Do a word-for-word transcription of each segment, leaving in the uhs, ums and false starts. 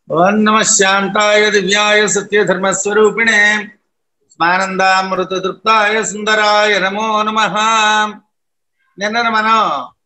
ओं नमः शांताय दिव्याय सत्यधर्मस्वरूपिणे स्वानंदामृततृप्ताय सुंदराय नमो नमः। నిన్న మనం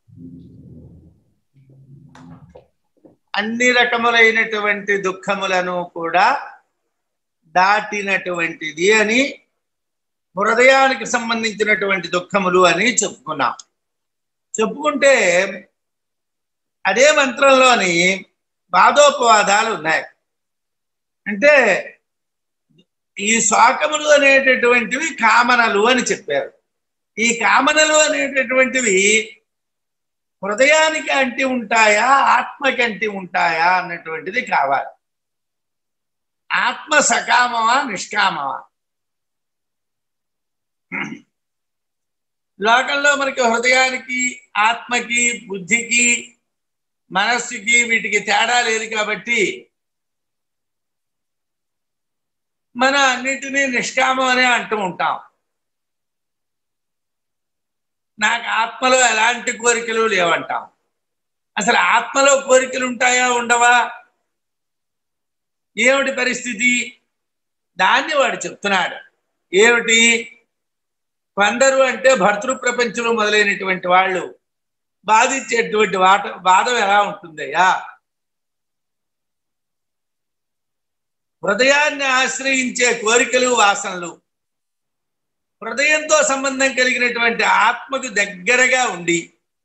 అన్ని రకములైనటువంటి దుఃఖములను కూడా దాటినటువంటిది అని హృదయానికి సంబంధించినటువంటి దుఃఖములు అని చెప్పుకున్నాం. చెప్పుకుంటే అదే మంత్రంలోని వాదోపవాదాలు ఉన్నాయి. అంటే ఈ శోకములు అనేటటువంటివి కామనలు అని చెప్పారు. ఈ కామనలు అనేటటువంటివి హృదయానికి అంటి ఉంటాయా ఆత్మకి అంటి ఉంటాయా అన్నటువంటిది కావాలి. ఆత్మ సకామమా నిష్కామమా? లోకంలో మనకి హృదయానికి ఆత్మకి బుద్ధికి మనస్సుకి వీటికి తేడా లేదు కాబట్టి మన అన్నిటినీ నిష్కామం అనే అంటూ ఉంటాం. నాకు ఆత్మలో ఎలాంటి కోరికలు లేవంటాం. అసలు ఆత్మలో కోరికలు ఉంటాయా ఉండవా? ఏమిటి పరిస్థితి? దాన్ని వాడు చెప్తున్నాడు. ఏమిటి? కొందరు అంటే భర్తృ ప్రపంచంలో మొదలైనటువంటి వాళ్ళు బాధించేటువంటి వాట బాధం ఎలా ఉంటుందయ్యా? హృదయాన్ని ఆశ్రయించే కోరికలు వాసనలు హృదయంతో సంబంధం కలిగినటువంటి ఆత్మకు దగ్గరగా ఉండి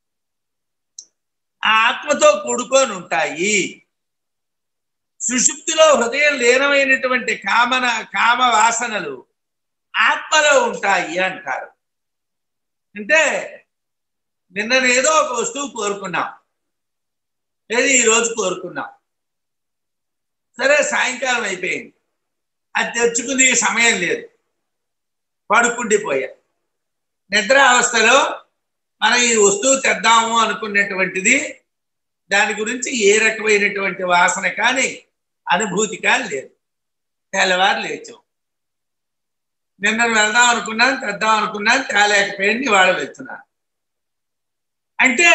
ఆ ఆత్మతో కూడుకొని ఉంటాయి. సుషుప్తిలో హృదయం లీనమైనటువంటి కామన కామ వాసనలు ఆత్మలో ఉంటాయి అంటారు. అంటే నిన్ననేదో ఒక వస్తువు కోరుకున్నాం, లేదు ఈరోజు కోరుకున్నాం. సరే సాయంకాలం అయిపోయింది, అది తెచ్చుకునే సమయం లేదు, పడుకుండిపోయా. నిద్ర అవస్థలో మనం ఈ వస్తువు తెద్దాము అనుకున్నటువంటిది దాని గురించి ఏ రకమైనటువంటి వాసన కానీ అనుభూతి కానీ లేదు. తెల్లవారు లేచాం, నిన్న వెళ్దాం అనుకున్నాను, తెద్దాం అనుకున్నాను, తేలేకపోయింది, ఇవాళ వెళ్తున్నాను. అంటే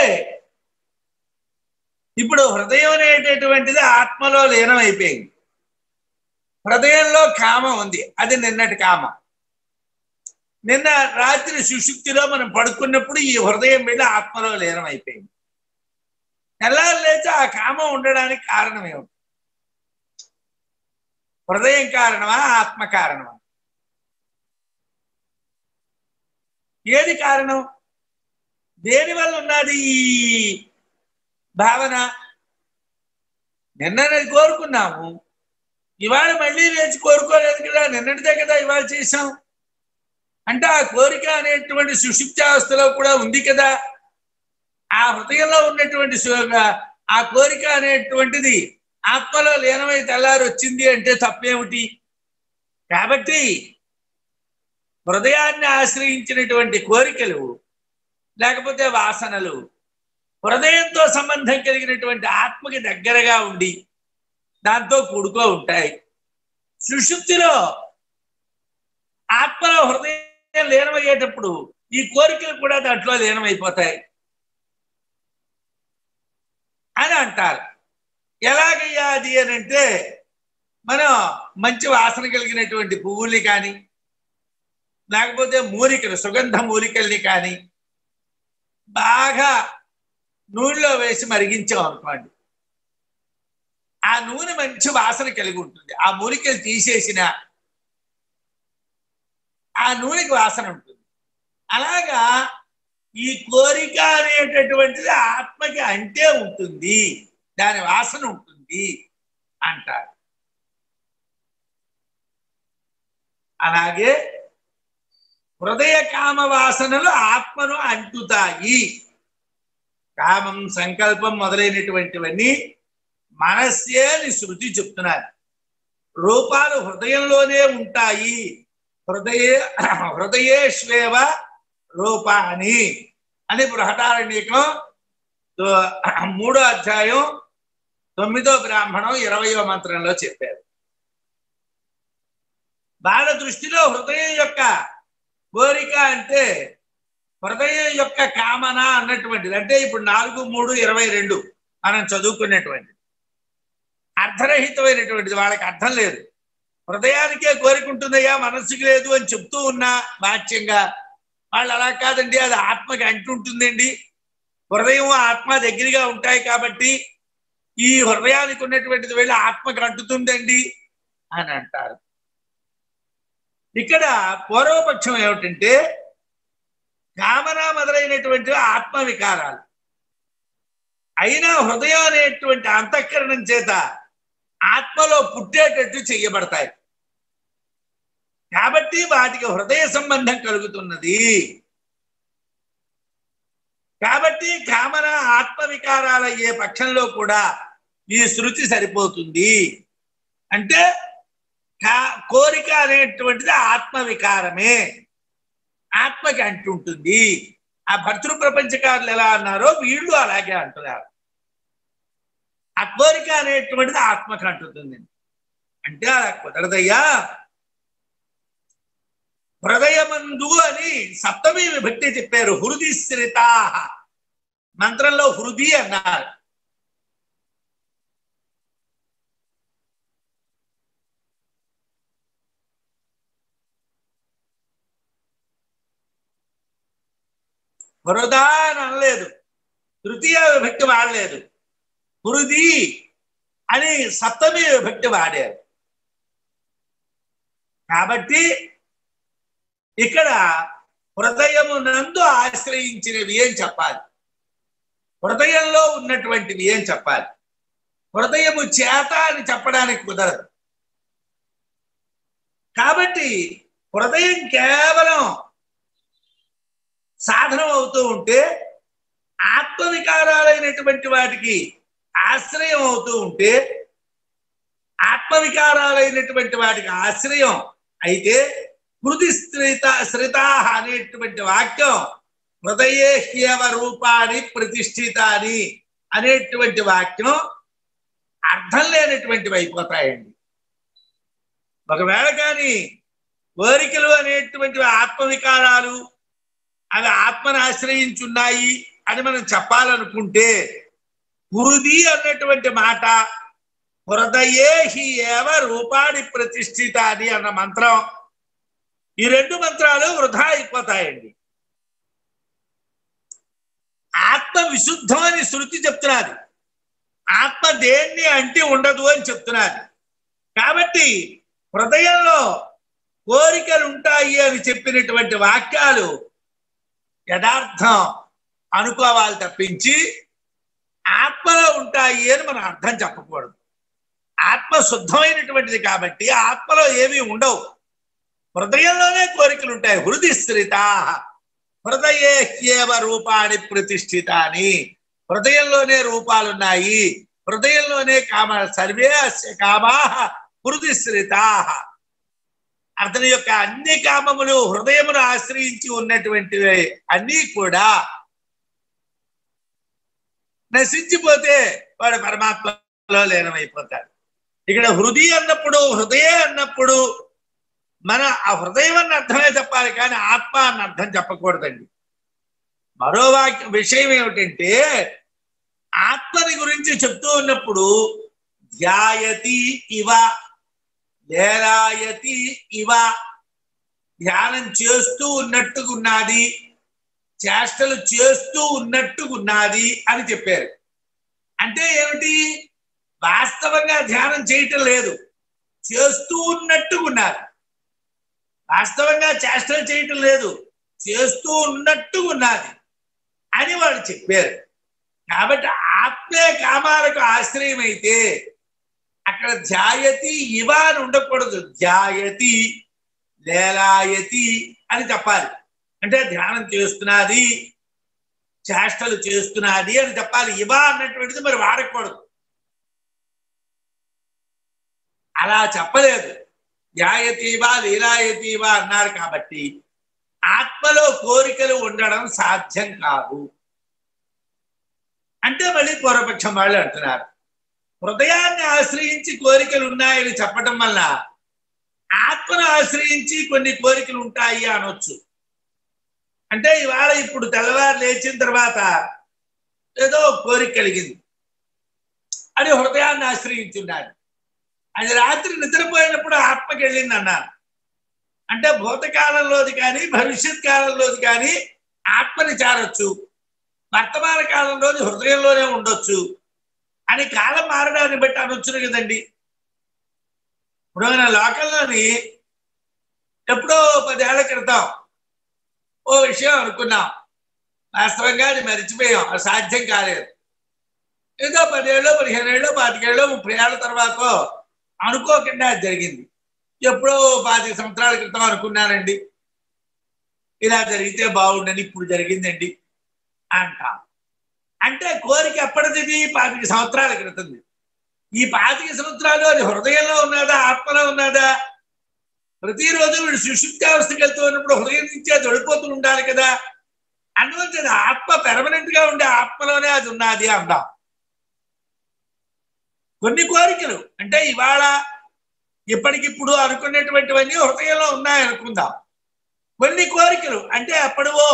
ఇప్పుడు హృదయం అనేటటువంటిది ఆత్మలో లీనం అయిపోయింది. హృదయంలో కామం ఉంది, అది నిన్నటి కామం. నిన్న రాత్రి సుషుప్తిలో మనం పడుకున్నప్పుడు ఈ హృదయం మీద ఆత్మలో లీనం అయిపోయింది. తెల్లారు లేచి ఆ కామం ఉండడానికి కారణం ఏమిటి? హృదయం కారణమా ఆత్మ కారణమా? ఏది కారణం? దేనివల్ల ఉన్నది ఈ భావన? నిన్నది కోరుకున్నాము, ఇవాళ మళ్ళీ లేచి కోరుకోలేదు కదా, నిన్నటిదే కదా ఇవాళ చేసాం. అంటే ఆ కోరిక అనేటువంటి సుషుప్తావస్థలో కూడా ఉంది కదా. ఆ హృదయంలో ఉన్నటువంటి ఆ కోరిక అనేటువంటిది ఆత్మలో లీనమై తెల్లారు వచ్చింది అంటే తప్పేమిటి? కాబట్టి హృదయాన్ని ఆశ్రయించినటువంటి కోరికలు లేకపోతే వాసనలు హృదయంతో సంబంధం కలిగినటువంటి ఆత్మకి దగ్గరగా ఉండి దాంతో కూడుకో ఉంటాయి. సుషుప్తిలో ఆత్మలో హృదయం లీనమయ్యేటప్పుడు ఈ కోరికలు కూడా దాంట్లో లీనమైపోతాయి అని అంటారు. ఎలాగయ్యా అది అని అంటే, మనం మంచి వాసన కలిగినటువంటి పువ్వుల్ని కానీ లేకపోతే మూలికలు సుగంధ మూలికల్ని కానీ బాగా నూనెలో వేసి మరిగించాం అనుకోండి, ఆ నూనె మంచి వాసన కలిగి ఉంటుంది. ఆ మూలికలు తీసేసిన ఆ నూనెకి వాసన ఉంటుంది. అలాగా ఈ కోరిక అనేటటువంటిది ఆత్మకి అంటే ఉంటుంది, దాని వాసన ఉంటుంది అంటారు. అలాగే హృదయ కామ వాసనలు ఆత్మను అంటుతాయి. కామం సంకల్పం మొదలైనటువంటివన్నీ మనస్సే అని శృతి చెప్తున్నారు. రూపాలు హృదయంలోనే ఉంటాయి. హృదయ హృదయేష్వేవ రూపాని అని బృహదారణ్యకం మూడో అధ్యాయం తొమ్మిదో బ్రాహ్మణం ఇరవయో మంత్రంలో చెప్పారు. బాల దృష్టిలో హృదయం యొక్క కోరిక అంటే హృదయం యొక్క కామన అన్నటువంటిది. అంటే ఇప్పుడు నాలుగు మూడు ఇరవై రెండు మనం చదువుకునేటువంటిది. అర్థరహితమైనటువంటిది, వాళ్ళకి అర్థం లేదు. హృదయానికే కోరిక ఉంటుందయ్యా, మనస్సుకి లేదు అని చెప్తూ ఉన్నా వాచ్యంగా, వాళ్ళు అలా కాదండి, అది ఆత్మకి అంటుంటుందండి, హృదయం ఆత్మ దగ్గరగా ఉంటాయి కాబట్టి ఈ హృదయానికి ఉన్నటువంటిది వెళ్ళి ఆత్మకి అంటుతుందండి అని అంటారు. ఇక్కడ పూర్వపక్షం ఏమిటంటే, కామన మొదలైనటువంటి ఆత్మ వికారాలు అయినా హృదయం అనేటువంటి అంతఃకరణం చేత ఆత్మలో పుట్టేటట్టు చెయ్యబడతాయి కాబట్టి వాటికి హృదయ సంబంధం కలుగుతున్నది. కాబట్టి కామన ఆత్మ వికారాలు అయ్యే పక్షంలో కూడా ఈ శృతి సరిపోతుంది. అంటే కోరిక అనేటువంటిది ఆత్మ వికారమే, ఆత్మకి అంటుంటుంది. ఆ భర్తృ ప్రపంచకారులు ఎలా అన్నారో వీళ్ళు అలాగే అంటున్నారు. ఆ కోరిక అనేటువంటిది ఆత్మకి అంటుతుంది అంటే అలా కుదరదయ్యా. హృదయమందు అని సప్తమి విభక్తి చెప్పారు. హృది శ్రితా మంత్రంలో హృది అన్నారు. హృదా అని అనలేదు, తృతీయ విభక్తి వాడలేదు, హృది అని సప్తమి విభక్తి వాడారు. కాబట్టి ఇక్కడ హృదయమునందు ఆశ్రయించినవి అని చెప్పాలి, హృదయంలో ఉన్నటువంటివి అని చెప్పాలి. హృదయము చేత అని చెప్పడానికి కుదరదు. కాబట్టి హృదయం కేవలం సాధనం అవుతూ ఉంటే, ఆత్మవికారాలైనటువంటి వాటికి ఆశ్రయం అవుతూ ఉంటే, ఆత్మవికారాలైనటువంటి వాటికి ఆశ్రయం అయితే హృది శ్రిత శ్రితా అనేటువంటి వాక్యం హృదయే హ్యవ రూపాన్ని ప్రతిష్ఠితాని అనేటువంటి వాక్యం అర్థం లేనటువంటివి అయిపోతాయండి. ఒకవేళ కానీ కోరికలు అనేటువంటివి ఆత్మవికారాలు అవి ఆత్మను ఆశ్రయించున్నాయి అని మనం చెప్పాలనుకుంటే, హృది అన్నటువంటి మాట హృదయే హి ఏవ రూపాన్ని ప్రతిష్ఠితాని అన్న మంత్రం, ఈ రెండు మంత్రాలు వృధా అయిపోతాయండి. ఆత్మ విశుద్ధం అని శృతి చెప్తున్నది, ఆత్మ దేన్ని అంటి ఉండదు అని చెప్తున్నది. కాబట్టి హృదయంలో కోరికలు ఉంటాయి అని చెప్పినటువంటి వాక్యాలు యథార్థం అనుకోవాలి తప్పించి ఆత్మలో ఉంటాయి అని మనం అర్థం చెప్పకూడదు. ఆత్మ శుద్ధమైనటువంటిది కాబట్టి ఆత్మలో ఏమీ ఉండవు, హృదయంలోనే కోరికలు ఉంటాయి. హృది శ్రితా హృదయే హ్యేవ రూపాన్ని ప్రతిష్ఠితాని, హృదయంలోనే రూపాలున్నాయి, హృదయంలోనే కామ సర్వే అస్య కామా హృది శ్రితా. అతని యొక్క అన్ని కామములు హృదయమును ఆశ్రయించి ఉన్నటువంటివి అన్నీ కూడా నశించిపోతే వాడు పరమాత్మలో లీనమైపోతాడు. ఇక్కడ హృది అన్నప్పుడు హృదయ అన్నప్పుడు మన ఆ హృదయం అన్న అర్థమే చెప్పాలి కానీ ఆత్మ అన్న అర్థం చెప్పకూడదండి. మరో వాక్య విషయం ఏమిటంటే, ఆత్మని గురించి చెప్తూ ఉన్నప్పుడు ధ్యాయతి ఇవ లేలాయతి ఇవ, ధ్యానం చేస్తూ ఉన్నట్టుగున్నది, చేష్టలు చేస్తూ ఉన్నట్టుగున్నది అని చెప్పారు. అంటే ఏమిటి? వాస్తవంగా ధ్యానం చేయటం లేదు, చేస్తూ ఉన్నట్టుగున్నది. వాస్తవంగా చేష్టలు చేయటం లేదు, చేస్తూ ఉన్నట్టుగున్నది అని వాళ్ళు చెప్పారు. కాబట్టి ఆత్మే కామాలకు ఆశ్రయం అయితే అక్కడ ధ్యాయతి ఇవ అని ఉండకూడదు, ధ్యాయతి లేలాయతి అని చెప్పాలి. అంటే ధ్యానం చేస్తున్నది, చేష్టలు చేస్తున్నది అని చెప్పాలి. ఇవ అన్నటువంటిది మరి వాడకూడదు. అలా చెప్పలేదు, ధ్యాయతీవా లీలాయతీవా అన్నారు. కాబట్టి ఆత్మలో కోరికలు ఉండడం సాధ్యం కాదు అంటే మళ్ళీ పూర్వపక్షం వాళ్ళు అంటున్నారు. హృదయాన్ని ఆశ్రయించి కోరికలు ఉన్నాయని చెప్పడం వల్ల ఆత్మను ఆశ్రయించి కొన్ని కోరికలు ఉంటాయి అనొచ్చు. అంటే ఇవాళ ఇప్పుడు తెల్లవారు లేచిన తర్వాత ఏదో కోరిక కలిగింది, అది హృదయాన్ని ఆశ్రయించున్నాడు. అది రాత్రి నిద్రపోయినప్పుడు ఆత్మకి వెళ్ళింది అన్నారు. అంటే భూతకాలంలోది కానీ భవిష్యత్ కాలంలోది కానీ ఆత్మని చేరొచ్చు, వర్తమాన కాలంలోది హృదయంలోనే ఉండొచ్చు అని కాలం మారడాన్ని బట్టి అనొచ్చును కదండి. ఇప్పుడు మన లోకల్లోని ఎప్పుడో పదేళ్ల క్రితం ఓ విషయం అనుకున్నాం, వాస్తవంగా అది మరిచిపోయాం, అది సాధ్యం కాలేదు. ఏదో పదేళ్ళు పదిహేనేళ్ళు పాతికేళ్ళు ముప్పై ఏళ్ళ తర్వాత అనుకోకుండా అది జరిగింది. ఎప్పుడో పాతిక సంవత్సరాల క్రితం అనుకున్నానండి ఇలా జరిగితే బాగుండని, ఇప్పుడు జరిగిందండి అంటాం. అంటే కోరిక ఎప్పటిది? పాతిక సంవత్సరాల క్రితంది. ఈ పాతిక సంవత్సరాలు అది హృదయంలో ఉన్నదా ఆత్మలో ఉన్నదా? ప్రతిరోజు వీడు సుషుప్తావస్థకి వెళ్తూ ఉన్నప్పుడు హృదయం నుంచి అది వెళ్ళిపోతూ ఉండాలి కదా. అందువల్ల ఆత్మ పెర్మనెంట్ గా ఉండే ఆత్మలోనే అది ఉన్నది అందాం. కొన్ని కోరికలు అంటే ఇవాళ ఇప్పటికిప్పుడు అనుకునేటువంటివన్నీ హృదయంలో ఉన్నాయనుకుందాం. కొన్ని కోరికలు అంటే ఎప్పుడో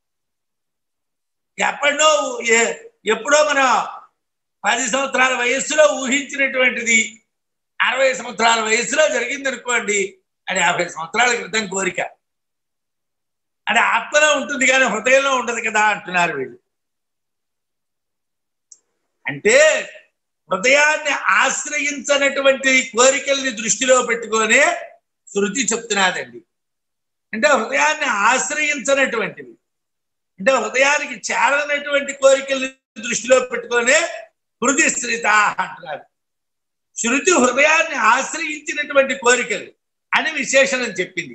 ఎప్పుడో ఎప్పుడో మన పది సంవత్సరాల వయస్సులో ఊహించినటువంటిది అరవై సంవత్సరాల వయస్సులో జరిగింది అనుకోండి, అది యాభై సంవత్సరాల క్రితం కోరిక. అది ఆత్మలో ఉంటుంది కానీ హృదయంలో ఉండదు కదా అంటున్నారు వీళ్ళు. అంటే హృదయాన్ని ఆశ్రయించనటువంటి కోరికల్ని దృష్టిలో పెట్టుకొనే శృతి చెప్తున్నదండి. అంటే హృదయాన్ని ఆశ్రయించనటువంటివి అంటే హృదయానికి చేరనటువంటి కోరికల్ని దృష్టిలో పెట్టుకొనే హృది స్థిత అంటున్నారు. శృతి హృదయాన్ని ఆశ్రయించినటువంటి కోరికలు అని విశేషణం చెప్పింది.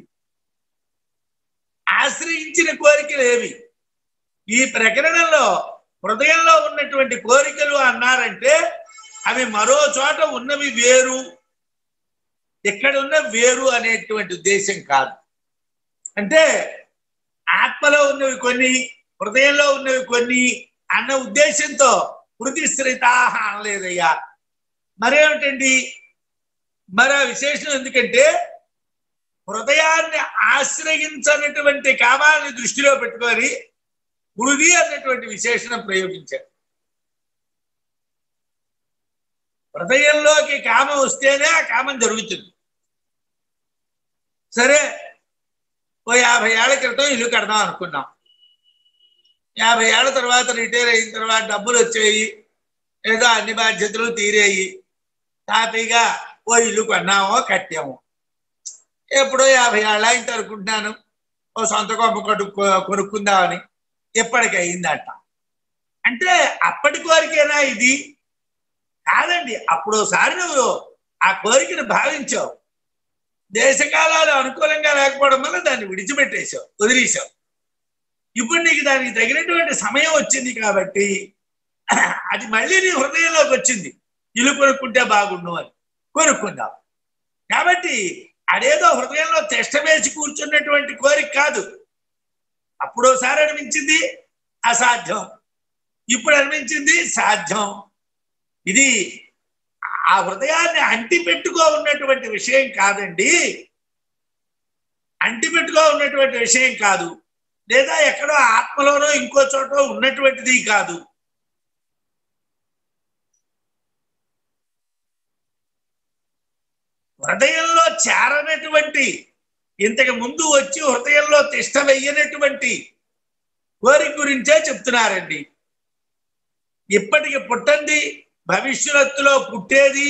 ఆశ్రయించిన కోరికలు ఏవి? ఈ ప్రకరణంలో హృదయంలో ఉన్నటువంటి కోరికలు అన్నారంటే అవి మరో చోట ఉన్నవి వేరు, ఎక్కడ ఉన్న వేరు అనేటువంటి ఉద్దేశం కాదు. అంటే ఆత్మలో ఉన్నవి కొన్ని, హృదయంలో ఉన్నవి కొన్ని అన్న ఉద్దేశంతో హృది స్థిత అనలేదయ్యా. మరేమిటండి మరో విశేషం? ఎందుకంటే హృదయాన్ని ఆశ్రయించనటువంటి కామాన్ని దృష్టిలో పెట్టుకొని హృది అన్నటువంటి విశేషణం ప్రయోగించారు. హృదయంలోకి కామం వస్తేనే ఆ కామం జరుగుతుంది. సరే, ఓ యాభై ఏళ్ల క్రితం ఇల్లు కడదాం అనుకున్నాం. యాభై ఏళ్ల తర్వాత రిటైర్ అయిన తర్వాత డబ్బులు వచ్చాయి, ఏదో అన్ని బాధ్యతలు తీరేయి, హ్యాపీగా ఓ ఇల్లు కొన్నామో కట్టాము. ఎప్పుడో యాభై ఏళ్ళ ఇంత అనుకుంటున్నాను ఓ సొంత కొమ్మ కొట్టు కొనుక్కుందామని, ఎప్పటికి అయిందట. అంటే అప్పటి కోరికేనా ఇది? కాదండి. అప్పుడోసారి నువ్వు ఆ కోరికను భావించావు, దేశకాలాలు అనుకూలంగా లేకపోవడం వల్ల దాన్ని విడిచిపెట్టేశావు, వదిలేసావు. ఇప్పుడు నీకు దానికి తగినటువంటి సమయం వచ్చింది కాబట్టి అది మళ్ళీ నీ హృదయంలోకి వచ్చింది, ఇల్లు కొనుక్కుంటే బాగుండు అని కొనుక్కుందాం. కాబట్టి అదేదో హృదయంలో తెష్ట వేసి కూర్చున్నటువంటి కోరిక కాదు. అప్పుడోసారి అనిపించింది అసాధ్యం, ఇప్పుడు అనిపించింది సాధ్యం. ఇది ఆ హృదయాన్ని అంటి పెట్టుకో ఉన్నటువంటి విషయం కాదండి, అంటి పెట్టుకో ఉన్నటువంటి విషయం కాదు, లేదా ఎక్కడో ఆత్మలోనో ఇంకో చోట ఉన్నటువంటిది కాదు. హృదయంలో చేరనటువంటి, ఇంతకు ముందు వచ్చి హృదయంలో తిష్ట వెయ్యనటువంటి కోరిక గురించే చెప్తున్నారండి. ఇప్పటికి పుట్టండి, భవిష్యత్తులో పుట్టేది,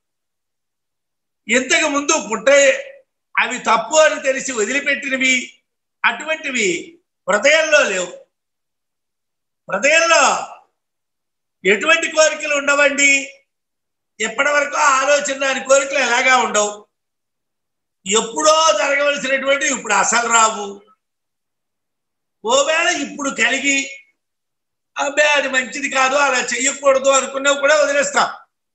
ఇంతకు ముందు పుట్టే అవి తప్పు అని తెలిసి వదిలిపెట్టినవి, అటువంటివి హృదయంలో లేవు. హృదయంలో ఎటువంటి కోరికలు ఉండవండి. ఎప్పటి వరకు ఆలోచన దాని కోరికలు ఎలాగా ఉండవు. ఎప్పుడో జరగవలసినటువంటి ఇప్పుడు అసలు రావు. ఓవేళ ఇప్పుడు కలిగి అబ్బే అది మంచిది కాదు, అలా చెయ్యకూడదు అనుకున్నవి కూడా వదిలేస్తాం.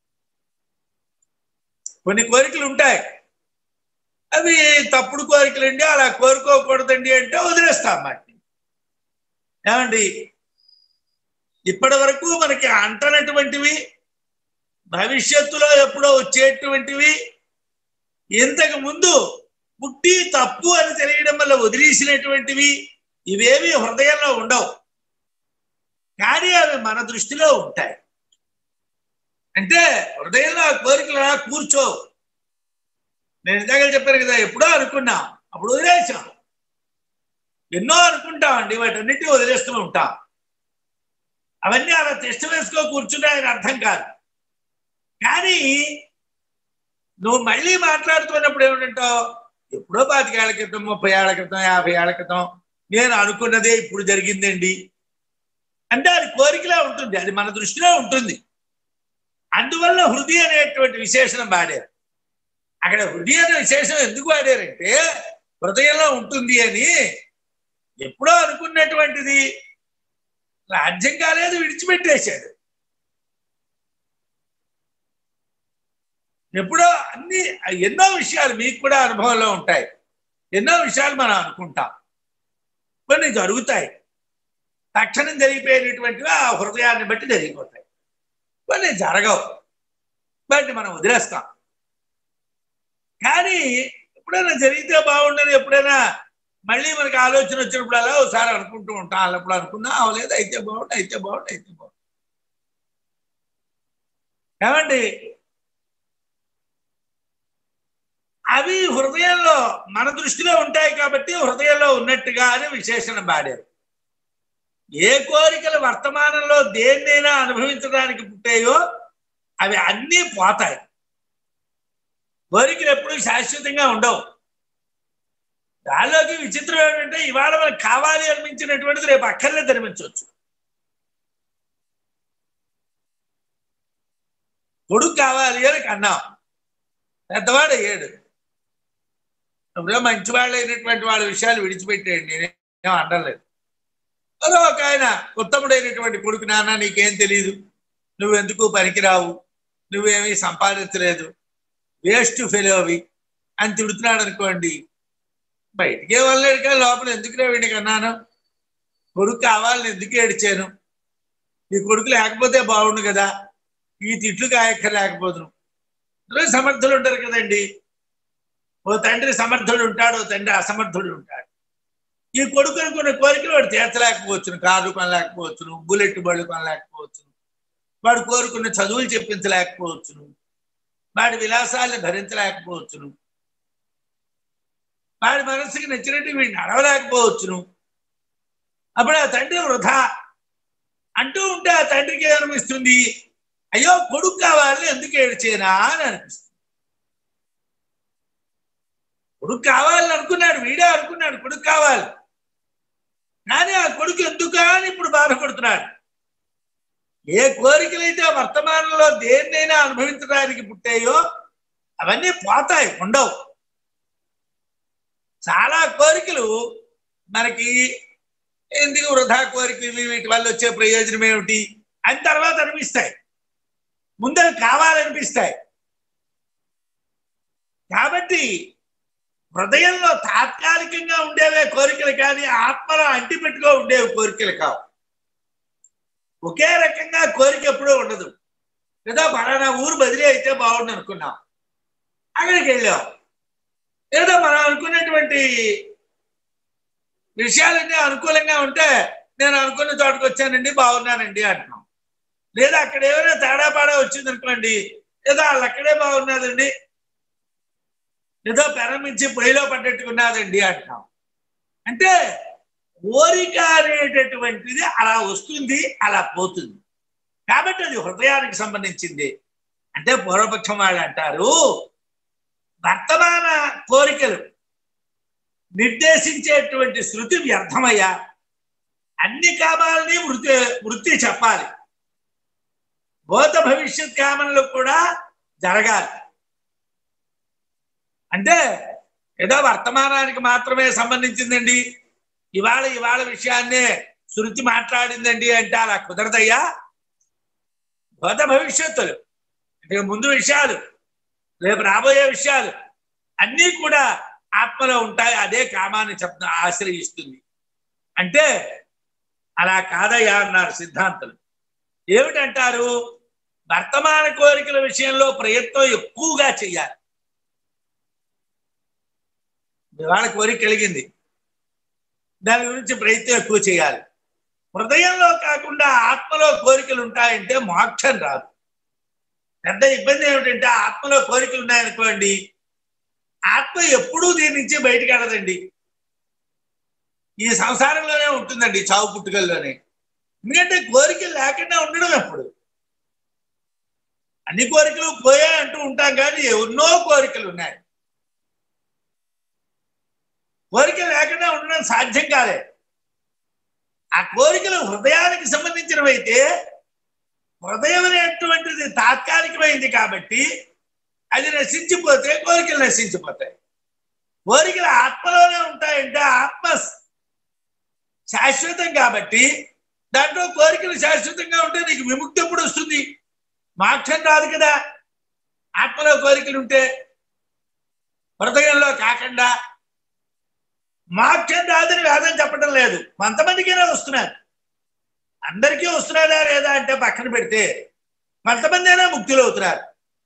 కొన్ని కోరికలు ఉంటాయి, అవి తప్పుడు కోరికలండి, అలా కోరుకోకూడదండి అంటే వదిలేస్తాం వాటిని. ఏమండి, ఇప్పటి వరకు మనకి అంటనటువంటివి, భవిష్యత్తులో ఎప్పుడో వచ్చేటువంటివి, ఇంతకు ముందు పుట్టి తప్పు అని తెలియడం వల్ల వదిలేసినటువంటివి, ఇవేవి హృదయంలో ఉండవు, కానీ అవి మన దృష్టిలో ఉంటాయి. అంటే హృదయంలో ఆ కోరికలు అలా కూర్చో. నేను ఇందాక చెప్పాను కదా, ఎప్పుడో అనుకున్నాం, అప్పుడు వదిలేసాం. ఎన్నో అనుకుంటామండి, వాటన్నిటిని వదిలేస్తూ ఉంటాం. అవన్నీ అలా టెస్ట్ వేసుకో కూర్చున్నాయని అర్థం కాదు. కానీ నువ్వు మళ్ళీ మాట్లాడుతున్నప్పుడు ఏమిటంటావు, ఎప్పుడో పాతికేళ్ల క్రితం, ముప్పై ఏళ్ల క్రితం, యాభై ఏళ్ల క్రితం నేను అనుకున్నదే ఇప్పుడు జరిగిందండి అంటే అది కోరికలా ఉంటుంది, అది మన దృష్టిలో ఉంటుంది. అందువల్ల హృదయ అనేటువంటి విశేషణం వాడారు. అక్కడ హృదయ అనే విశేషణం ఎందుకు వాడారంటే హృదయంలో ఉంటుంది అని. ఎప్పుడో అనుకున్నటువంటిది రాజ్యం కాలేదు, విడిచిపెట్టేశాడు. ఎప్పుడో అన్ని ఎన్నో విషయాలు మీకు కూడా అనుభవంలో ఉంటాయి. ఎన్నో విషయాలు మనం అనుకుంటాం, కొన్ని జరుగుతాయి, తక్షణం జరిగిపోయినటువంటివి ఆ హృదయాన్ని బట్టి జరిగిపోతాయి. కొన్ని జరగవు, బట్టి మనం వదిలేస్తాం. కానీ ఎప్పుడైనా జరిగితే బాగుండని ఎప్పుడైనా మళ్ళీ మనకి ఆలోచన వచ్చినప్పుడు అలా ఒకసారి అనుకుంటూ ఉంటాం. అప్పుడు అనుకున్నా అవలేదు, అయితే బాగుండు, అయితే బాగుండు, అయితే బాగుండు. ఏమండి, అవి హృదయంలో మన దృష్టిలో ఉంటాయి కాబట్టి హృదయంలో ఉన్నట్టుగా అని విశేషణం వాడారు. ఏ కోరికలు వర్తమానంలో దేన్నైనా అనుభవించడానికి పుట్టాయో అవి అన్నీ పోతాయి. కోరికలు ఎప్పుడూ శాశ్వతంగా ఉండవు. దానిలోకి విచిత్రం ఏంటంటే ఇవాళ మనకు కావాలి అనిపించినటువంటిది రేపు అక్కర్లే ధర్మించవచ్చు. కొడుకు కావాలి అని కన్నాం, పెద్దవాడు అయ్యాడు. ఇప్పుడు మంచి వాళ్ళు అయినటువంటి వాళ్ళ విషయాలు విడిచిపెట్టేయండి, నేనేం అనలేదు. మరో ఒక ఆయన ఉత్తముడైనటువంటి కొడుకు, నాన్న నీకేం తెలీదు, నువ్వెందుకు పనికిరావు, నువ్వేమీ సంపాదించలేదు, వేస్ట్ ఫెలోవి అని తిడుతున్నాడు అనుకోండి. బయటికే వాళ్ళేడు కానీ లోపల ఎందుకునే వీడికి అన్నాను, కొడుకు కావాలని ఎందుకు ఏడిచాను, ఈ కొడుకు లేకపోతే బాగుండు కదా, ఈ తిట్లు కాయక్క లేకపోతును. సమర్థులు ఉంటారు కదండి, ఓ తండ్రి సమర్థుడు ఉంటాడు, ఓ తండ్రి అసమర్థుడు ఉంటాడు. ఈ కొడుకు అనుకున్న కోరికలు వాడు తీర్చలేకపోవచ్చును, కార్లు కొనలేకపోవచ్చును, బుల్లెట్ బళ్ళు కొనలేకపోవచ్చును, వాడు కోరుకున్న చదువులు చెప్పించలేకపోవచ్చును, వాడి విలాసాలను భరించలేకపోవచ్చును, వాడి మనసుకి నచ్చినట్టు వీడిని నడవలేకపోవచ్చును. అప్పుడు ఆ తండ్రి వృధా అంటూ ఉంటే ఆ తండ్రికి ఏమనిపిస్తుంది, అయ్యో కొడుకు కావాలని ఎందుకు ఏడ్చేనా అని అనిపిస్తుంది. కొడుకు కావాలని అనుకున్నాడు, వీడే అనుకున్నాడు కొడుకు కావాలి, కానీ ఆ కొడుకు ఎందుకు అని ఇప్పుడు బాధపడుతున్నాడు. ఏ కోరికలైతే వర్తమానంలో దేన్నైనా అనుభవించడానికి పుట్టాయో అవన్నీ పోతాయి, ఉండవు. చాలా కోరికలు మనకి ఎందుకు వృధా కోరికలు, వీటి వల్ల వచ్చే ప్రయోజనం ఏమిటి అని తర్వాత అనిపిస్తాయి, ముందే కావాలనిపిస్తాయి. కాబట్టి హృదయంలో తాత్కాలికంగా ఉండేవే కోరికలు కానీ ఆత్మలో అంటిపెట్టుకో ఉండేవి కోరికలు కావు. ఒకే రకంగా కోరిక ఎప్పుడూ ఉండదు. ఏదో పలానా ఊరు బదిలీ అయితే బాగుండు అనుకున్నాం, అక్కడికి వెళ్ళాం. ఏదో మనం అనుకున్నటువంటి విషయాలన్నీ అనుకూలంగా ఉంటే నేను అనుకున్న చోటుకు వచ్చానండి, బాగున్నానండి అంటున్నాం. లేదా అక్కడ ఏమైనా తేడా పాడా వచ్చింది అనుకోండి, ఏదో వాళ్ళు అక్కడే బాగున్నదండి, ఏదో పెరమించి పొయ్యిలో పడ్డట్టుకున్నదండి అంటున్నాం. అంటే కోరిక అనేటటువంటిది అలా వస్తుంది, అలా పోతుంది. కాబట్టి అది హృదయానికి సంబంధించింది. అంటే పూర్వపక్షం వాళ్ళు అంటారు, వర్తమాన కోరికలు నిర్దేశించేటువంటి శృతి వ్యర్థమయ్యా, అన్ని కామాలని వృత్తి వృత్తి చెప్పాలి, భూత భవిష్యత్ కామనలు కూడా జరగాలి. అంటే ఏదో వర్తమానానికి మాత్రమే సంబంధించిందండి, ఇవాళ ఇవాళ విషయాన్నే శృతి మాట్లాడిందండి అంటే అలా కుదరదయ్యా. భూత భవిష్యత్తులు అంటే ముందు విషయాలు, రేపు రాబోయే విషయాలు అన్నీ కూడా ఆత్మలో ఉంటాయి, అదే కామాన్ని చెప్త ఆశ్రయిస్తుంది. అంటే అలా కాదయ్యా అన్నారు సిద్ధాంతులు. ఏమిటంటారు, వర్తమాన కోరికల విషయంలో ప్రయత్నం ఎక్కువగా చెయ్యాలి. ఇవాళ కోరిక కలిగింది, దాని గురించి ప్రయత్నం ఎక్కువ చేయాలి. హృదయంలో కాకుండా ఆత్మలో కోరికలు ఉంటాయంటే మోక్షం రాదు. పెద్ద ఇబ్బంది ఏమిటంటే ఆత్మలో కోరికలు ఉన్నాయనుకోండి, ఆత్మ ఎప్పుడూ దీని నుంచి బయటకు వెళ్ళదండి. ఈ సంసారంలోనే ఉంటుందండి, చావు పుట్టుకల్లోనే. ఎందుకంటే కోరికలు లేకుండా ఉండడం ఎప్పుడు. అన్ని కోరికలు పోయా అంటూ ఉంటాం, కానీ ఎన్నో కోరికలు ఉన్నాయి. కోరిక లేకుండా ఉండడం సాధ్యం కాలే. ఆ కోరికలు హృదయానికి సంబంధించినవైతే హృదయం అనేటువంటిది తాత్కాలికమైంది కాబట్టి అది నశించిపోతే కోరికలు నశించిపోతాయి. కోరికలు ఆత్మలోనే ఉంటాయంటే ఆత్మ శాశ్వతం కాబట్టి దాంట్లో కోరికలు శాశ్వతంగా ఉంటే నీకు విముక్తి ఎప్పుడు వస్తుంది? మోక్షం రాదు కదా ఆత్మలో కోరికలు ఉంటే. హృదయంలో కాకుండా మోక్షం రాదని వేదం చెప్పడం లేదు. కొంతమందికైనా వస్తున్నారు, అందరికీ వస్తున్నారా లేదా అంటే పక్కన పెడితే కొంతమంది అయినా ముక్తులు అవుతున్నారు.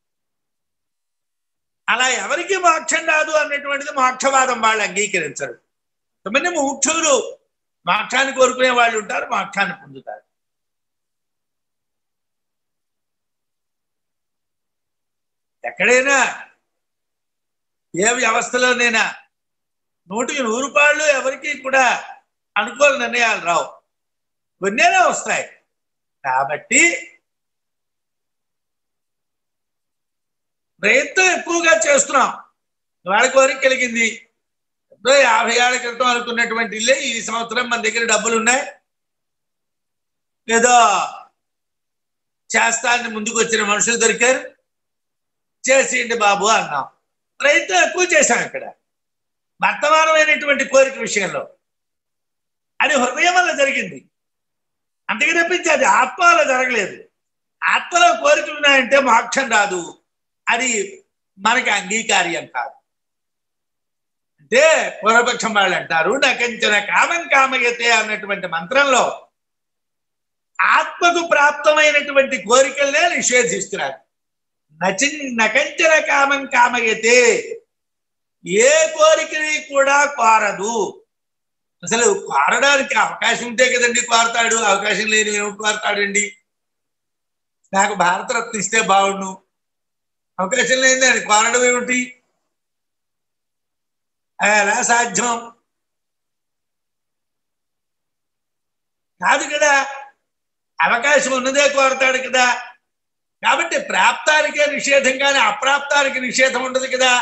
అలా ఎవరికి మోక్షం రాదు అన్నటువంటిది మోక్షవాదం వాళ్ళు అంగీకరించరు. కొంతమంది ముముక్షులు మోక్షాన్ని కోరుకునే వాళ్ళు ఉంటారు, మోక్షాన్ని పొందుతారు. ఎక్కడైనా ఏ వ్యవస్థలోనైనా నూటికి నూరు పాళ్ళు ఎవరికి కూడా అనుకూల నిర్ణయాలు రావు, కొన్నేనే వస్తాయి. కాబట్టి ప్రయత్నం ఎక్కువగా చేస్తున్నాం. వాళ్ళ కోరిక కలిగింది, ఎప్పుడో యాభై ఏళ్ల క్రితం అనుకున్నటువంటి ఇల్లే ఈ సంవత్సరం మన దగ్గర డబ్బులు ఉన్నాయి, ఏదో చేస్తాన్ని ముందుకు వచ్చిన మనుషులు దొరికారు, చేసేయండి బాబు అన్నాం. ప్రయత్నం ఎక్కువ చేశాం. ఇక్కడ వర్తమానమైనటువంటి కోరిక విషయంలో అది హృదయం వల్ల జరిగింది, అంతకు తప్పించి అది ఆత్మ వల్ల జరగలేదు. ఆత్మలో కోరికలు ఉన్నాయంటే మోక్షం రాదు, అది మనకి అంగీకార్యం కాదు. అంటే పూర్వపక్షం వాళ్ళు అంటారు, నకంచన కామం కామయతే అన్నటువంటి మంత్రంలో ఆత్మకు ప్రాప్తమైనటువంటి కోరికలనే నిషేధిస్తున్నారు. నచి నకంచన కామం కామయతే, ఏ కోరికని కూడా కోరదు. అసలు కోరడానికి అవకాశం ఉంటే కదండి కోరతాడు, అవకాశం లేని ఏమిటి కోరతాడండి? నాకు భారతరత్న ఇస్తే బాగుండు, అవకాశం లేని అది కోరడం ఏమిటి? ఎలా సాధ్యం కాదు కదా. అవకాశం ఉన్నదే కోరతాడు కదా. కాబట్టి ప్రాప్తానికే నిషేధం, కానీ అప్రాప్తానికి నిషేధం ఉండదు కదా.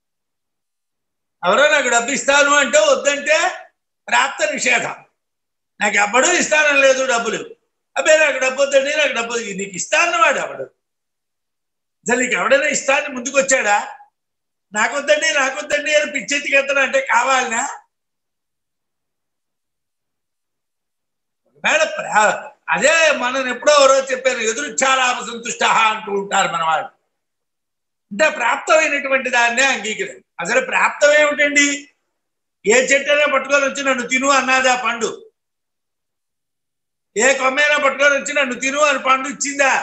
ఎవరో నాకు డబ్బు ఇస్తాను అంటే వద్దంటే ప్రాప్త నిషేధం. నాకు ఎవ్వడూ ఇస్తానని లేదు డబ్బులు, అబ్బాయి నాకు డబ్బు వద్దండి, నాకు డబ్బు నీకు ఇస్తానవాడు ఎవడు? అసలు నీకు ఎవడైనా ఇస్తాను ముందుకు వచ్చాడా? నాకొద్దండి నాకొద్దండి అని పిచ్చెత్తికి ఎత్తడం అంటే కావాలనా? అదే మనం ఎప్పుడో రోజు చెప్పాను, ఎదురుచ్చాలాభ సంతుష్ట అంటూ ఉంటారు మన వాళ్ళు. అంటే ప్రాప్తమైనటువంటి దాన్నే అంగీకరించారు. అసలు ప్రాప్తం ఏమిటండి? ఏ చెట్టైనా పట్టుకొని వచ్చి నన్ను తిను అన్నదా పండు? ఏ కొమ్మైనా పట్టుకొని వచ్చి నన్ను తిను అని పండు ఇచ్చిందా?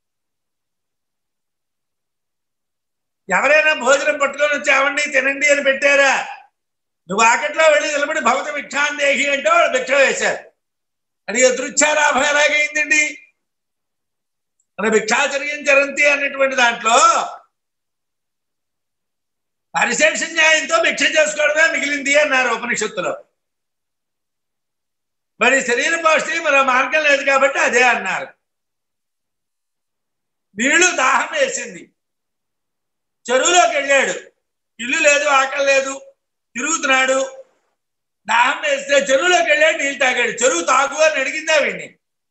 ఎవరైనా భోజనం పట్టుకొని వచ్చి అవండి తినండి అని పెట్టారా? నువ్వు ఆకట్లో వెళ్ళి నిలబడి భవత భిక్షాందేహి అంటే వాళ్ళు భిక్ష వేశారు. అది ఎదురుచ్చాలాభం ఎలాగైందండి? మన భిక్షాచర్యం చరంతి అనేటువంటి దాంట్లో పరిశేష న్యాయంతో భిక్ష చేసుకోవడమే మిగిలింది అన్నారు ఉపనిషత్తులో. మరి శరీర పోషణ మరో మార్గం లేదు కాబట్టి అదే అన్నారు. నీళ్లు దాహం వేసింది, చెరువులోకి వెళ్ళాడు, ఇల్లు లేదు ఆకలి లేదు, తిరుగుతున్నాడు, దాహం వేస్తే చెరువులోకి వెళ్ళాడు, నీళ్ళు తాగాడు. చెరువు తాగు అని అడిగిందా వీడిని?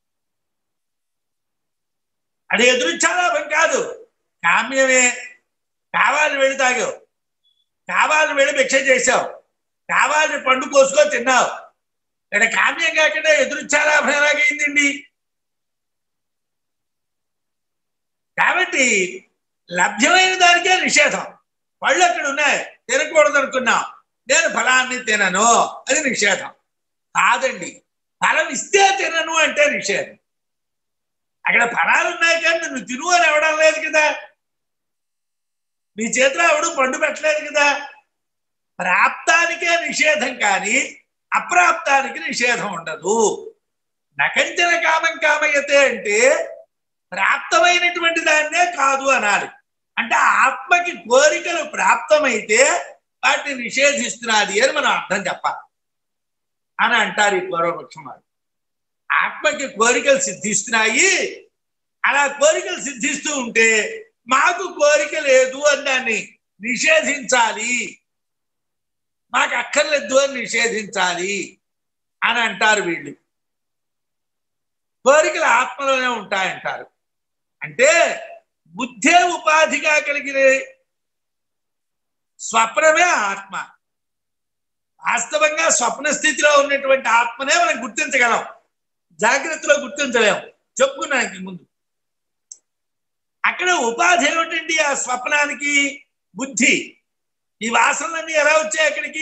అది ఎదురుచ్చాలాభం కాదు, కామ్యమే. కావాలని వెళ్ళి తాగావు, కావాలని వెళ్ళి భిక్ష చేసావు, కావాలని పండు కోసుకో తిన్నావు. ఇక్కడ కామ్యం కాకుండా ఎదురుచ్చాలాభం ఎలాగైందండి? కాబట్టి లభ్యమైన దానికే నిషేధం. పళ్ళు అక్కడ ఉన్నాయి, తినకూడదు అనుకున్నాం, నేను ఫలాన్ని తినను, అది నిషేధం కాదండి. ఫలం ఇస్తే తినను అంటే నిషేధం. అక్కడ ఫలాలు ఉన్నాయి కానీ నువ్వు తిను అని ఎవడం లేదు కదా, నీ చేతిలో ఎవడు పండు పెట్టలేదు కదా. ప్రాప్తానికే నిషేధం కానీ అప్రాప్తానికి నిషేధం ఉండదు. నకంచన కామం కామయతే అంటే ప్రాప్తమైనటువంటి దాన్నే కాదు అనాలి. అంటే ఆత్మకి కోరికలు ప్రాప్తమైతే వాటిని నిషేధిస్తున్నది అని మనం అర్థం చెప్పాలి అని అంటారు ఈ పూర్వపక్షం వారు. ఆత్మకి కోరికలు సిద్ధిస్తున్నాయి, అలా కోరికలు సిద్ధిస్తూ ఉంటే మాకు కోరిక లేదు అని దాన్ని నిషేధించాలి, మాకు అక్కర్లేదు అని నిషేధించాలి అని అంటారు వీళ్ళు. కోరికలు ఆత్మలోనే ఉంటాయంటారు. అంటే బుద్ధే ఉపాధిగా కలిగిన స్వప్నమే ఆత్మ. వాస్తవంగా స్వప్న స్థితిలో ఉన్నటువంటి ఆత్మనే మనం గుర్తించగలం, జాగ్రత్తలో గుర్తించలేము. చెప్పుకున్నానికి ముందు అక్కడ ఉపాధి ఏమిటండి? ఆ స్వప్నానికి బుద్ధి. ఈ వాసనలన్నీ ఎలా వచ్చాయి అక్కడికి?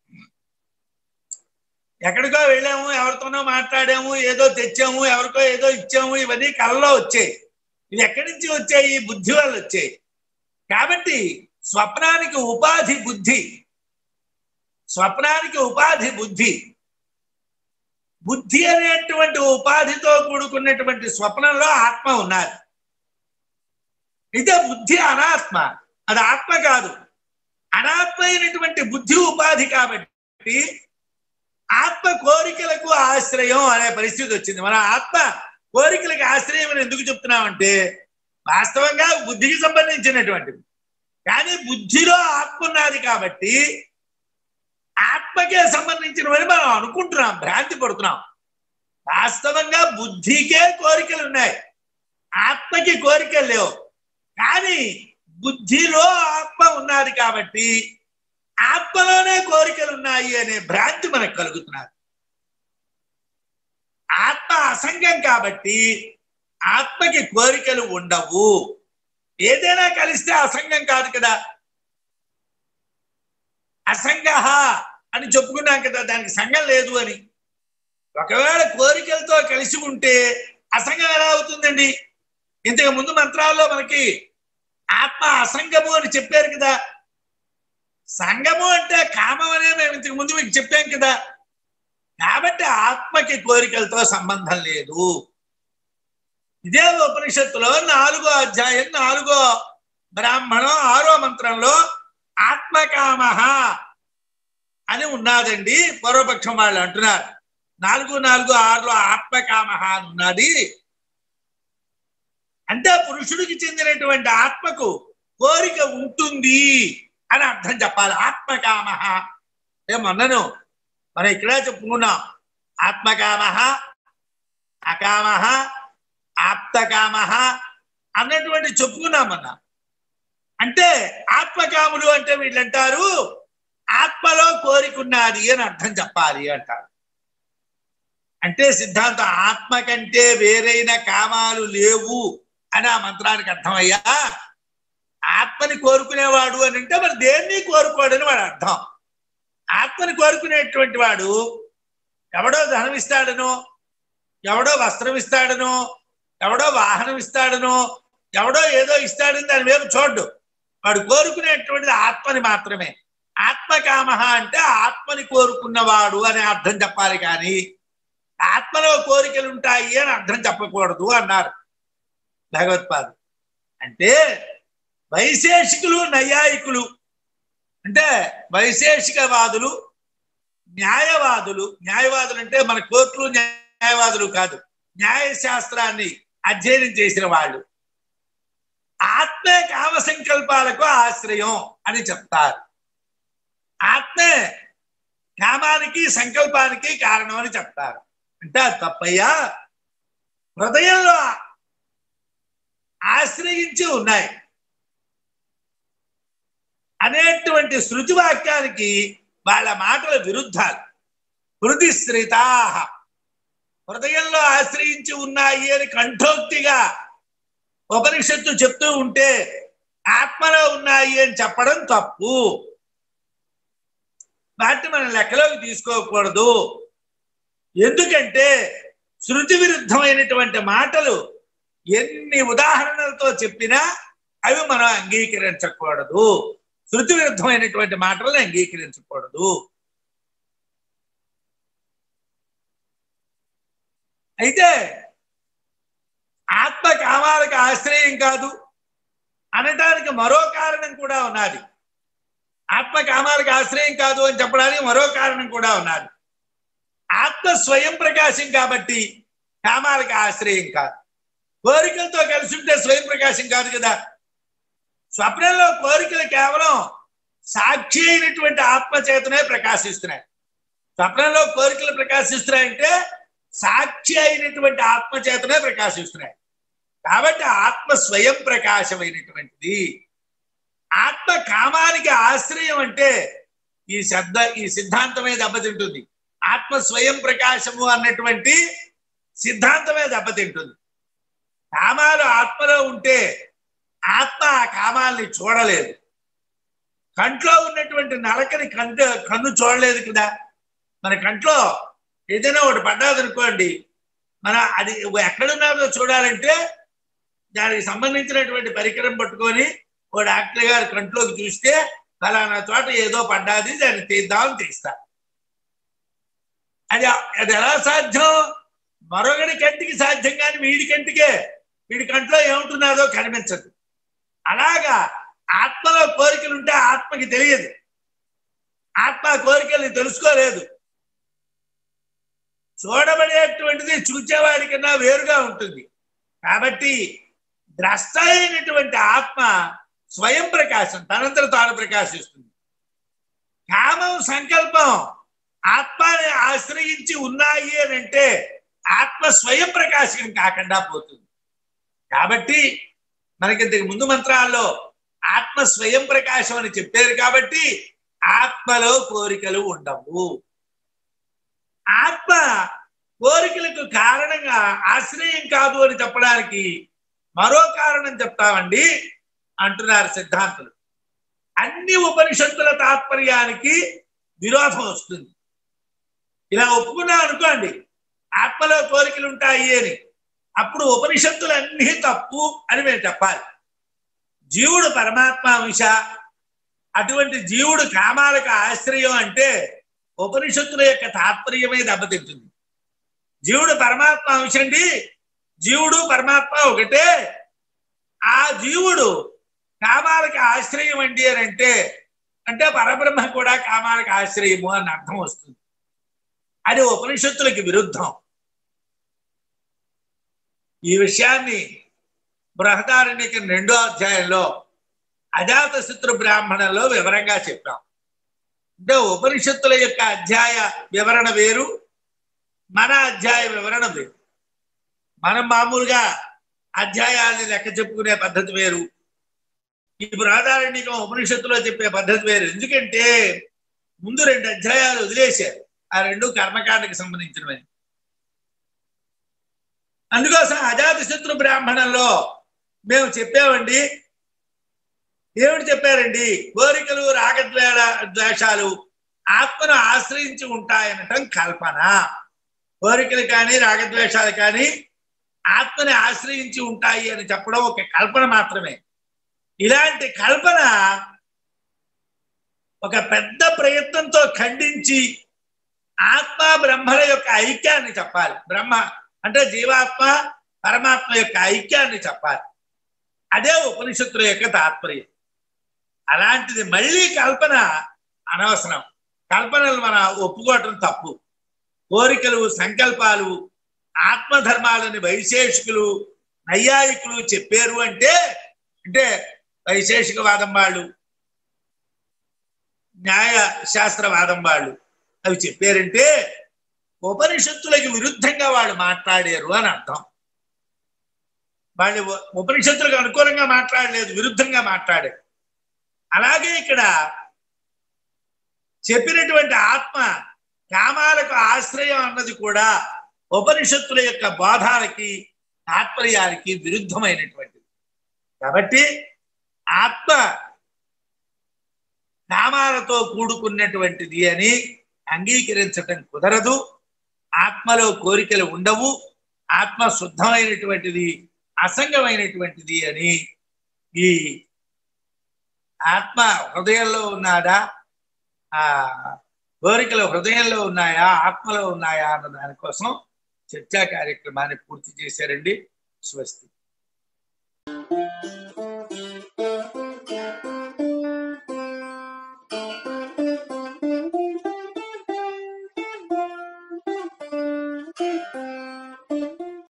ఎక్కడికో వెళ్ళాము, ఎవరితోనో మాట్లాడాము, ఏదో తెచ్చాము, ఎవరికో ఏదో ఇచ్చాము, ఇవన్నీ కళ్ళలో వచ్చాయి. ఇవి ఎక్కడి నుంచి వచ్చాయి? బుద్ధి వల్ల వచ్చాయి. కాబట్టి స్వప్నానికి ఉపాధి బుద్ధి, స్వప్నానికి ఉపాధి బుద్ధి. బుద్ధి అనేటువంటి ఉపాధితో కూడుకున్నటువంటి స్వప్నంలో ఆత్మ ఉన్నది. ఇదే బుద్ధి అనాత్మ, అది ఆత్మ కాదు. అనాత్మ అయినటువంటి బుద్ధి ఉపాధి కాబట్టి ఆత్మ కోరికలకు ఆశ్రయం అనే పరిస్థితి వచ్చింది. మన ఆత్మ కోరికలకు ఆశ్రయం అని ఎందుకు చెప్తున్నామంటే వాస్తవంగా బుద్ధికి సంబంధించినటువంటిది. కానీ బుద్ధిలో ఆత్మ ఉన్నది కాబట్టి ఆత్మకే సంబంధించినవని మనం అనుకుంటున్నాం, భ్రాంతి పడుతున్నాం. వాస్తవంగా బుద్ధికే కోరికలు ఉన్నాయి, ఆత్మకి కోరికలు లేవు. కానీ బుద్ధిలో ఆత్మ ఉన్నది కాబట్టి ఆత్మలోనే కోరికలు ఉన్నాయి అనే భ్రాంతి మనకు కలుగుతున్నది. ఆత్మ అసంగం కాబట్టి ఆత్మకి కోరికలు ఉండవు. ఏదైనా కలిస్తే అసంగం కాదు కదా. అసంగ అని చెప్పుకున్నాం కదా, దానికి సంగం లేదు అని. ఒకవేళ కోరికలతో కలిసి ఉంటే అసంగం ఎలా అవుతుందండి? ఇంతకు ముందు మంత్రాల్లో మనకి ఆత్మ అసంగము అని చెప్పారు కదా. సంగము అంటే కామం అనే మేము ఇంతకు ముందు మీకు చెప్పాం కదా. కాబట్టి ఆత్మకి కోరికలతో సంబంధం లేదు. ఇదే ఉపనిషత్తులో నాలుగో అధ్యాయం నాలుగో బ్రాహ్మణం ఆరో మంత్రంలో ఆత్మకామ అని ఉన్నదండి. పూర్వపక్షం వాళ్ళు అంటున్నారు నాలుగు నాలుగు ఆరులో ఆత్మకామ అని ఉన్నది. అంటే పురుషుడికి చెందినటువంటి ఆత్మకు కోరిక ఉంటుంది అని అర్థం చెప్పాలి. ఆత్మకామ అంటే మొన్నను మనం ఇక్కడ చెప్పుకున్నాం. ఆత్మకామ, అకామ, ఆప్తకామ అన్నటువంటి చెప్పుకున్నాం అన్న. అంటే ఆత్మకాములు అంటే వీళ్ళంటారు ఆత్మలో కోరికున్నది అని అర్థం చెప్పాలి అంటారు. అంటే సిద్ధాంతం ఆత్మ కంటే వేరైన కామాలు లేవు అని ఆ మంత్రానికి అర్థమయ్యా. ఆత్మని కోరుకునేవాడు అని అంటే మరి దేన్ని కోరుకోడని వాడు అర్థం. ఆత్మని కోరుకునేటువంటి వాడు ఎవడో ధనం ఇస్తాడనో, ఎవడో వస్త్రం ఇస్తాడనో, ఎవడో వాహనం ఇస్తాడనో, ఎవడో ఏదో ఇస్తాడని దాని వైపు చూడ్డు. వాడు కోరుకునేటువంటిది ఆత్మని మాత్రమే. ఆత్మకామ అంటే ఆత్మని కోరుకున్నవాడు అనే అర్థం చెప్పాలి, కానీ ఆత్మలో కోరికలు ఉంటాయి అని అర్థం చెప్పకూడదు అన్నారు భగవత్పాదు. అంటే వైశేషికులు, నైయాయికులు అంటే వైశేషికవాదులు, న్యాయవాదులు. న్యాయవాదులు అంటే మన కోర్టులు న్యాయవాదులు కాదు, న్యాయశాస్త్రాన్ని అధ్యయనం చేసిన వాళ్ళు. ఆత్మే కామ సంకల్పాలకు ఆశ్రయం అని చెప్తారు. ఆత్మే కామానికి సంకల్పానికి కారణం అని చెప్తారు. అంటే అది తప్పయ్యా. హృదయంలో ఆశ్రయించి ఉన్నాయి అనేటువంటి శృతి వాక్యానికి వాళ్ళ మాటల విరుద్ధాలు. హృదిశ్రితా, హృదయంలో ఆశ్రయించి ఉన్నాయి అని కంఠోక్తిగా ఉపనిషత్తు చెప్తూ ఉంటే ఆత్మలో ఉన్నాయి అని చెప్పడం తప్పు. వాటిని మనం లెక్కలోకి తీసుకోకూడదు. ఎందుకంటే శృతి విరుద్ధమైనటువంటి మాటలు ఎన్ని ఉదాహరణలతో చెప్పినా అవి మనం అంగీకరించకూడదు. శృతి విరుద్ధమైనటువంటి మాటలను అంగీకరించకూడదు. అయితే ఆత్మ కామా ఆశ్రయం కాదు అనటానికి మరో కారణం కూడా ఉన్నది. ఆత్మ కామాలకు ఆశ్రయం కాదు అని చెప్పడానికి మరో కారణం కూడా ఉన్నది. ఆత్మ స్వయం ప్రకాశం కాబట్టి కామాలకు ఆశ్రయం కాదు. కోరికలతో కలిసి ఉంటే స్వయం ప్రకాశం కాదు కదా. స్వప్నంలో కోరికలు కేవలం సాక్షి అయినటువంటి ఆత్మ చేతనే ప్రకాశిస్తున్నాయి. స్వప్నంలో కోరికలు ప్రకాశిస్తున్నాయంటే సాక్షి అయినటువంటి ఆత్మ చేతనే ప్రకాశిస్తున్నాయి. కాబట్టి ఆత్మ స్వయం ప్రకాశమైనటువంటిది. ఆత్మ కామానికి ఆశ్రయం అంటే ఈ శబ్ద ఈ సిద్ధాంతమే దెబ్బతింటుంది. ఆత్మ స్వయం ప్రకాశము అన్నటువంటి సిద్ధాంతమే దెబ్బతింటుంది. కామాలు ఆత్మలో ఉంటే ఆత్మ ఆ కామాల్ని చూడలేదు. కంట్లో ఉన్నటువంటి నలకని కంట కన్ను చూడలేదు కదా. మన కంట్లో ఏదైనా ఒకటి పడ్డాదనుకోండి, మన అది ఎక్కడున్నారో చూడాలంటే దానికి సంబంధించినటువంటి పరికరం పట్టుకొని ఓ డాక్టర్ గారు కంట్లోకి చూస్తే ఫలానా చోట ఏదో పడ్డాది, దాన్ని తీద్దామని తీస్తారు. అది అది ఎలా సాధ్యం? మరొకటి కంటికి సాధ్యం కానీ వీడి కంటికే వీడి కంట్లో ఏముంటున్నారో కనిపించదు. అలాగా ఆత్మలో కోరికలు ఉంటే ఆత్మకి తెలియదు. ఆత్మ కోరికల్ని తెలుసుకోలేదు. చూడబడేటువంటిది చూచేవాడి కన్నా వేరుగా ఉంటుంది. కాబట్టి ద్రష్ట అయినటువంటి ఆత్మ స్వయం ప్రకాశం, తనంతర తాను ప్రకాశిస్తుంది. కామం సంకల్పం ఆత్మని ఆశ్రయించి ఉన్నాయి అని అంటే ఆత్మ స్వయం ప్రకాశం కాకుండా పోతుంది. కాబట్టి మనకి ఇంతకు ముందు మంత్రాల్లో ఆత్మ స్వయం ప్రకాశం అని చెప్పారు. కాబట్టి ఆత్మలో కోరికలు ఉండవు. ఆత్మ కోరికలకు కారణంగా ఆశ్రయం కాదు అని చెప్పడానికి మరో కారణం చెప్తామండి అంటున్నారు సిద్ధాంతులు. అన్ని ఉపనిషత్తుల తాత్పర్యానికి విరోధం వస్తుంది. ఇలా ఒప్పుకున్నాం అనుకోండి, ఆత్మలో కోరికలు ఉంటాయి అని, అప్పుడు ఉపనిషత్తులు అన్నీ తప్పు అని మేము చెప్పాలి. జీవుడు పరమాత్మ అంశ, అటువంటి జీవుడు కామాలకు ఆశ్రయం అంటే ఉపనిషత్తుల యొక్క తాత్పర్యమే దెబ్బతింటుంది. జీవుడు పరమాత్మ అంశ అండి, జీవుడు పరమాత్మ ఒకటే. ఆ జీవుడు కామాలకు ఆశ్రయం అండి అని అంటే అంటే పరబ్రహ్మ కూడా కామాలకు ఆశ్రయము అని అర్థం వస్తుంది. అది ఉపనిషత్తులకి విరుద్ధం. ఈ విషయాన్ని బృహదారణ్యకం రెండో అధ్యాయంలో అజాతశత్రు బ్రాహ్మణంలో వివరంగా చెప్పాం. అంటే ఉపనిషత్తుల యొక్క అధ్యాయ వివరణ వేరు, మన అధ్యాయ వివరణ వేరు. మనం మామూలుగా అధ్యాయాన్ని లెక్క చెప్పుకునే పద్ధతి వేరు, ఈ బృహదారణ్యకం ఉపనిషత్తులో చెప్పే పద్ధతి వేరు. ఎందుకంటే ముందు రెండు అధ్యాయాలు వదిలేశారు, ఆ రెండు కర్మకాండకి సంబంధించినవి. అందుకోసం అజాతశత్రు బ్రాహ్మణంలో మేము చెప్పామండి. ఏమిటి చెప్పారండి? కోరికలు రాగద్వేష ద్వేషాలు ఆత్మను ఆశ్రయించి ఉంటాయనటం కల్పన. కోరికలు కానీ రాగద్వేషాలు కానీ ఆత్మని ఆశ్రయించి ఉంటాయి అని చెప్పడం ఒక కల్పన మాత్రమే. ఇలాంటి కల్పన ఒక పెద్ద ప్రయత్నంతో ఖండించి ఆత్మ బ్రహ్మల యొక్క ఐక్యాన్ని చెప్పాలి. బ్రహ్మ అంటే జీవాత్మ పరమాత్మ యొక్క ఐక్యాన్ని చెప్పాలి. అదే ఉపనిషత్తుల యొక్క తాత్పర్యం. అలాంటిది మళ్ళీ కల్పన అనవసరం. కల్పనలు మన ఒప్పుకోవటం తప్పు. కోరికలు సంకల్పాలు ఆత్మధర్మాలని వైశేషికులు నైయాయికులు చెప్పారు అంటే అంటే వైశేషికవాదం వాళ్ళు, న్యాయ శాస్త్రవాదం వాళ్ళు అవి చెప్పారంటే ఉపనిషత్తులకి విరుద్ధంగా వాళ్ళు మాట్లాడారు అని అర్థం. వాళ్ళు ఉపనిషత్తులకు అనుకూలంగా మాట్లాడలేదు, విరుద్ధంగా మాట్లాడారు. అలాగే ఇక్కడ చెప్పినటువంటి ఆత్మ కామాలకు ఆశ్రయం అన్నది కూడా ఉపనిషత్తుల యొక్క బోధాలకి తాత్పర్యానికి విరుద్ధమైనటువంటిది. కాబట్టి ఆత్మ కామాలతో కూడుకున్నటువంటిది అని అంగీకరించటం కుదరదు. ఆత్మలో కోరికలు ఉండవు, ఆత్మ శుద్ధమైనటువంటిది, అసంగమైనటువంటిది అని ఈ ఆత్మ హృదయంలో ఉన్నాడా, ఆ కోరికలు హృదయంలో ఉన్నాయా ఆత్మలో ఉన్నాయా అన్న దానికోసం చర్చా కార్యక్రమాన్ని పూర్తి చేశారండి. స్వస్తి. నమః.